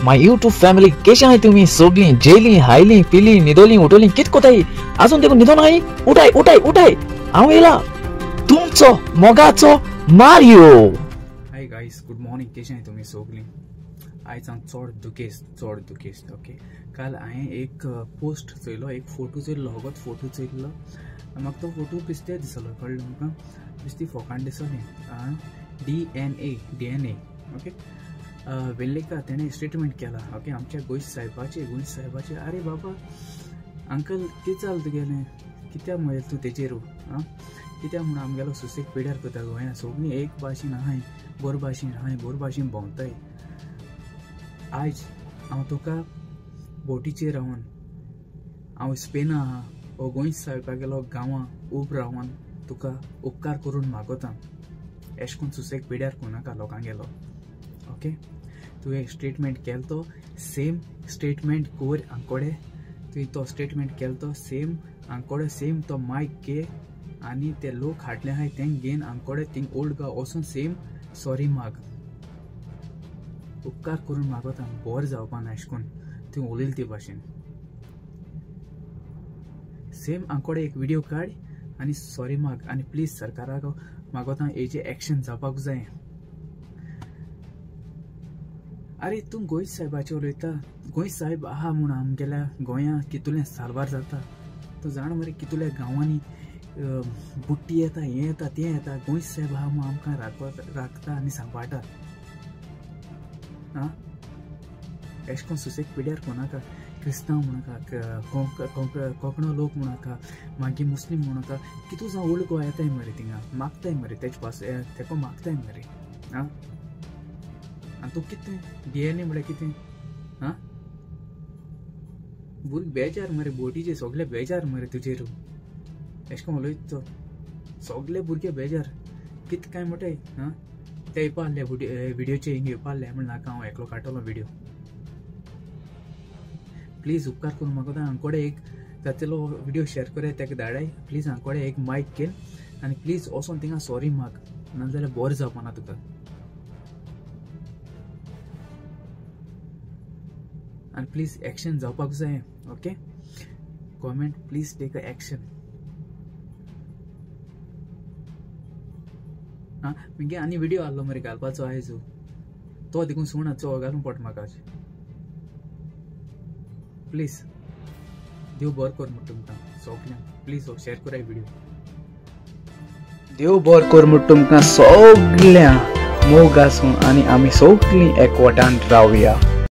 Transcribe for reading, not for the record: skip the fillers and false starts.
My YouTube family कशी आहे तुम्ही सगळी जेली हायली पिली निदोली उठवली कित कोताई अजून देखो निदो नाही उठाय उठाय उठाय हांव येला तुमचो मोगाचो Mario. Hi guys good morning कशी आहे तुम्ही सगळी आयज हांव चड दुखेस्त ओके। काल हांवें एक पोस्ट चयलो एक फोटो चयलो होगोत फोटो चयलो म्हाका तो फोटो बेश्टे दिसलो कळ्ळें म्हाका बेश्टी फोकाण दिसली DNA ओके। वेल्लेका तेणे स्टेटमेंट केला ओके आमच्या गोंय साहेबाचे अरे बाबा अंकल कितें जालें तुगेलें कित्याक म्हणलें तूं तेजेर आं कित्याक म्हणून आमगेलो सुसेग पिड्यार करता गोंयांत सगळीं एक भाशेन आहाय बोर भाशेन भोंवताय। आयज हांव तुका बोटीचेर रावन हांव स्पेना आहा हो गोंय साहेबागेलो गांवां उब रावन तुका उपकार करून मागोता एश कोन्न सुसेग पिड्यार कोनाका लोकांगेलो ओके। तुवें स्टेटमेंट केलो तो सेम स्टेटमेंट कोर आंकोडे तुवें तो स्टेटमेंट केलो तो सेम आंकोडे सेम तो मायक घे आनी ते लोक हाडले आहाय तेंक घेन आंकोडे थिंग ओल्ड गांव वचून सेम सॉरी माग उपकार करून मागोता बोर जावपा ना एशे कोन्न तुवें उलयले ते भाशेन सेम आंकोडे एक विडियो काड आनी सॉरी माग आनी प्लीज सरकाराक मागोता हेजे एक्शन जावपाक जाय। अरे तू गोंय साहेबाचे उलयता गोंय साहेब आहा म्हूण आमगेल्या गोंया कितुलें सारवार जाता तूं जाण मरे कितुल्या गांवांनी बुट्टी येता हें येता तें येता गोंय साहेब आहा म्हूण आमकां राखता आनी सांबाळटा आं एश कोन्न सुसेग पिड्यार कोनाका क्रिस्तांव म्हणनाका कोंकणो लोक म्हणनाका मागीर मुस्लीम म्हणनाका कितू जावं ओल्ड गोवा येताय मरे थिंगा मागताय मरे तेजे पास तेको मागताय मरे आं आनी तूं कितें DNA म्हळ्यार कितें आं भुरगे बेजार मरे बोटीचे सगळे बेजार मरे तुजेर एश कोन्न उलयता तो सगळे भुरगे बेजार कितें काय म्हणटाय आं ते येवपा आहले विडियोचे हिंग येवपा आहले म्हण नाका हांव एकलो काडटलो विडियो प्लीज उपकार करून म्हाका हांगकोडे एक जातलो विडियो शेअर कराय तेका धाडाय प्लीज हांगकोडे एक मायक घे आनी प्लीज वचोन थिंगा सॉरी माग नाजाल्यार बोर जावपा ना तुका आनी प्लीज एक्शन जावपाक जाय okay. Government please take a action आं म्हणजे आनी विडियो आहलो मरे घालपाचो आयज तो देखून सुणाचो घालून पड म्हाका प्लीज देव बरें कर म्हूण तुमकां सगळ्यांक प्लीज शेअर कराय विडियो देव बरें कर म्हूण तुमकां सगळ्यांक मोग आसूं आनी आमी सगळीं एकवटान रावया।